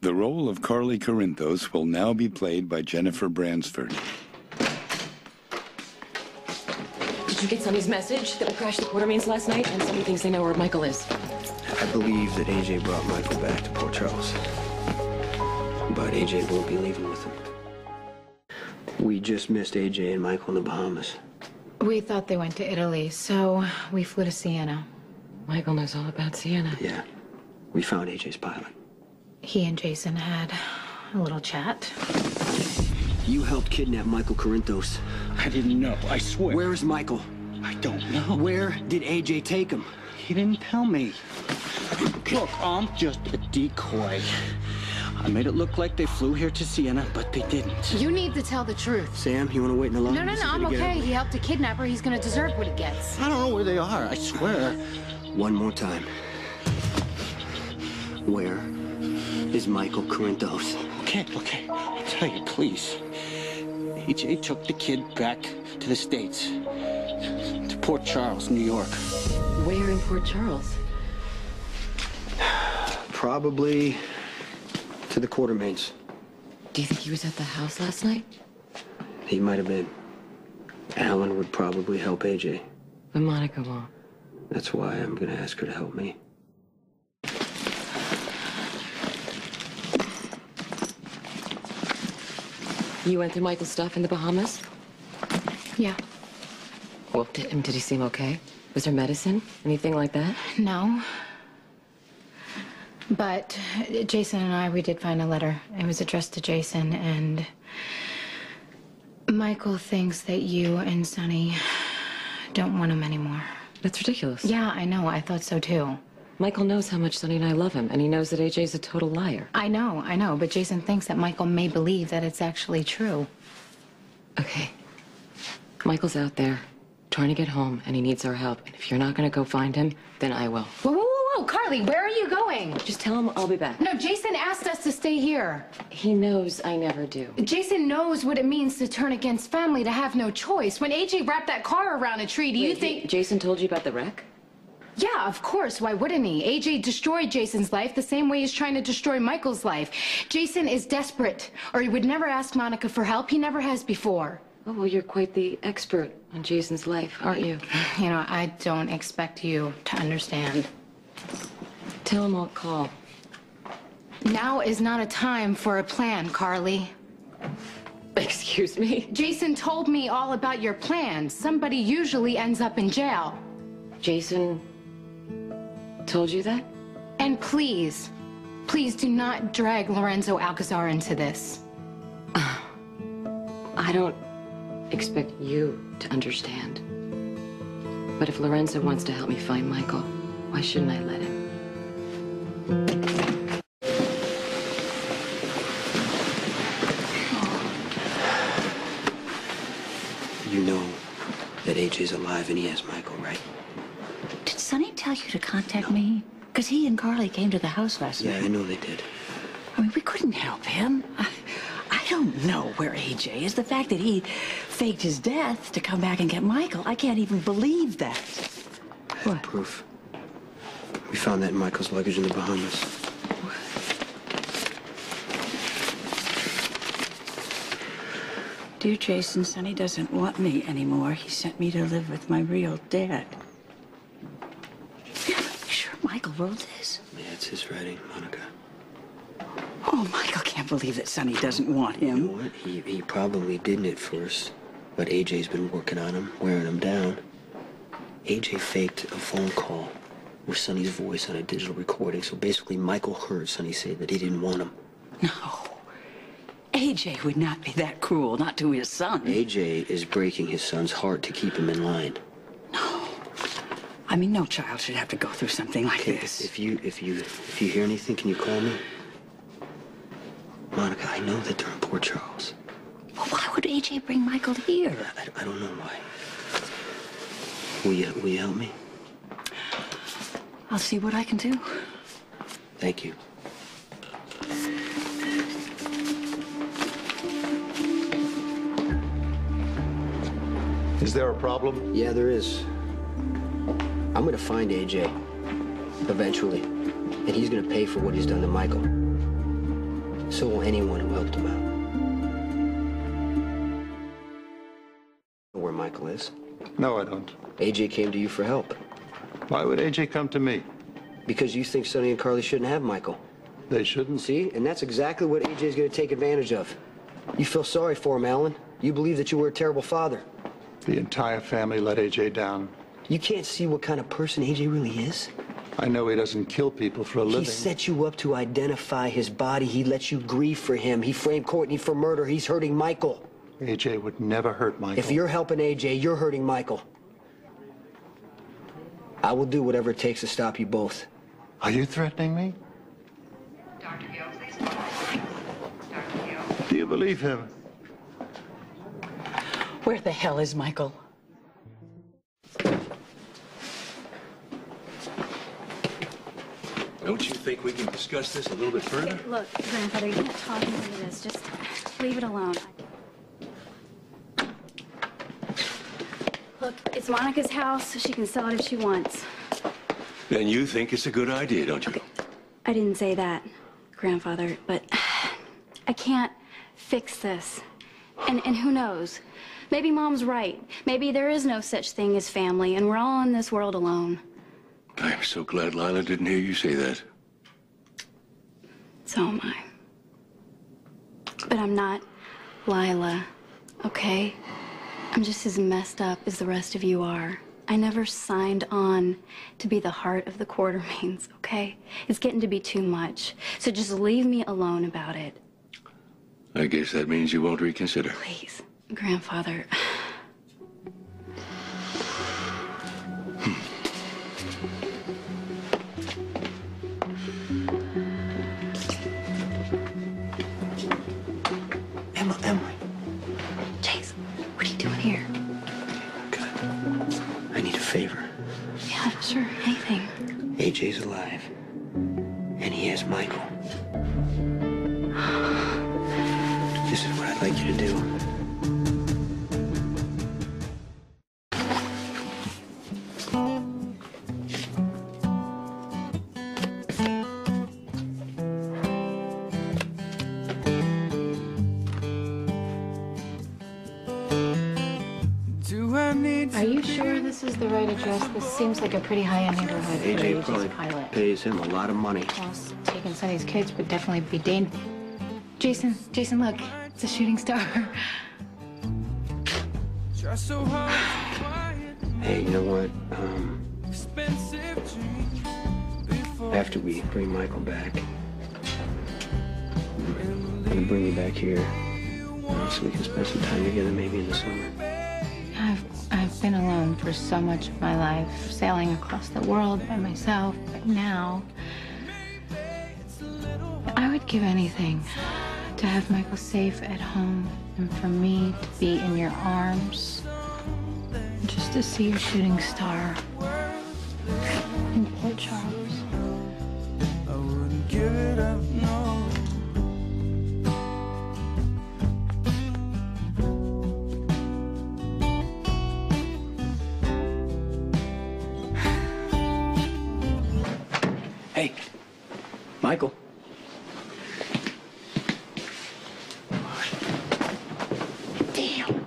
The role of Carly Corinthos will now be played by Jennifer Bransford. Did you get Sonny's message that we crashed the quarter mains last night and Sonny thinks they know where Michael is? I believe that AJ brought Michael back to Port Charles. But AJ won't be leaving with him. We just missed AJ and Michael in the Bahamas. We thought they went to Italy, so we flew to Siena. Michael knows all about Siena. Yeah. We found AJ's pilot. He and Jason had a little chat. You helped kidnap Michael Corinthos. I didn't know, I swear. Where is Michael? I don't know. Where did AJ take him? He didn't tell me. Look, I'm just a decoy. I made it look like they flew here to Siena, but they didn't. You need to tell the truth. Sam, you want to wait in the line? No, I'm okay. He helped a kidnapper. He's gonna deserve what he gets. I don't know where they are, I swear. One more time. Where is Michael Corinthos? Okay, I'll tell you, please. AJ took the kid back to the States. To Port Charles, New York. Where in Port Charles? Probably to the Quartermains. Do you think he was at the house last night? He might have been. Alan would probably help AJ. But Monica won't. That's why I'm gonna ask her to help me. You went through Michael's stuff in the Bahamas? Yeah. Well, did he seem okay? Was there medicine? Anything like that? No. But Jason and we did find a letter. It was addressed to Jason, and Michael thinks that you and Sonny don't want him anymore. That's ridiculous. Yeah, I know. I thought so, too. Michael knows how much Sonny and I love him, and he knows that AJ's a total liar. I know, but Jason thinks that Michael may believe that it's actually true. Okay. Michael's out there trying to get home, and he needs our help. And if you're not going to go find him, then I will. Whoa, Carly, where are you going? Just tell him I'll be back. No, Jason asked us to stay here. He knows I never do. Jason knows what it means to turn against family, to have no choice. When AJ wrapped that car around a tree, do you think... Jason told you about the wreck? Yeah, of course. Why wouldn't he? AJ destroyed Jason's life the same way he's trying to destroy Michael's life. Jason is desperate, or he would never ask Monica for help. He never has before. Oh, well, you're quite the expert on Jason's life, aren't you? You know, I don't expect you to understand. Tell him I'll call. Now is not a time for a plan, Carly. Excuse me? Jason told me all about your plans. Somebody usually ends up in jail. Jason told you that? And please do not drag Lorenzo Alcazar into this. I don't expect you to understand. But if Lorenzo wants to help me find Michael, why shouldn't I let him? You know that AJ's alive and he has Michael, right? Did Sonny tell you to contact me? Because he and Carly came to the house last night. Yeah, I know they did. I mean, we couldn't help him. I don't know where AJ is. The fact that he faked his death to come back and get Michael, I can't even believe that. I have proof. We found that in Michael's luggage in the Bahamas. Dear Jason, Sonny doesn't want me anymore. He sent me to live with my real dad. You sure Michael wrote this? Yeah, it's his writing, Monica. Oh, Michael can't believe that Sonny doesn't want him. You know what? He probably didn't at first, but AJ's been working on him, wearing him down. AJ faked a phone call with Sonny's voice on a digital recording, so basically Michael heard Sonny say that he didn't want him. No. AJ would not be that cruel, not to his son. AJ is breaking his son's heart to keep him in line. No. I mean, no child should have to go through something like this. If you hear anything, can you call me? Monica, I know that they're in Port Charles. Well, why would AJ bring Michael here? I don't know why. Will you help me? I'll see what I can do. Thank you. Is there a problem? Yeah, there is. I'm gonna find AJ. Eventually. And he's gonna pay for what he's done to Michael. So will anyone who helped him out. Know where Michael is? No, I don't. AJ came to you for help. Why would AJ come to me? Because you think Sonny and Carly shouldn't have Michael. They shouldn't. See? And that's exactly what AJ's gonna take advantage of. You feel sorry for him, Alan. You believe that you were a terrible father. The entire family let AJ down. You can't see what kind of person AJ really is? I know he doesn't kill people for a living. He set you up to identify his body. He let you grieve for him. He framed Courtney for murder. He's hurting Michael. AJ would never hurt Michael. If you're helping AJ, you're hurting Michael. I will do whatever it takes to stop you both. Are you threatening me? Dr. Gill, please call. Dr. Gill. Do you believe him? Where the hell is Michael? Don't you think we can discuss this a little bit further? Look, Grandfather, you can't talk me into this. Just leave it alone. Look, it's Monica's house. She can sell it if she wants. Then you think it's a good idea, don't you? I didn't say that, Grandfather, but I can't fix this. And who knows? Maybe Mom's right. Maybe there is no such thing as family, and we're all in this world alone. I'm so glad Lila didn't hear you say that. So am I. But I'm not Lila, okay? I'm just as messed up as the rest of you are. I never signed on to be the heart of the Quartermains, okay? It's getting to be too much. So just leave me alone about it. I guess that means you won't reconsider. Please, Grandfather. Emily. Chase, what are you doing here? Good. I need a favor. Yeah, sure, anything. AJ's alive. And he has Michael. This is what I'd like you to do. Are you sure this is the right address? This seems like a pretty high-end neighborhood for AJ AJ's probably pilot. pays him a lot of money. Well, taking Sonny's kids would definitely be dangerous. Jason, look. It's a shooting star. Hey, you know what? After we bring Michael back, I'm gonna bring you back here so we can spend some time together, maybe in the summer. I've been alone for so much of my life, sailing across the world by myself, but now I would give anything to have Michael safe at home and for me to be in your arms, just to see your shooting star in Port Charles. I wouldn't give it up, no. Hey, Michael. Damn.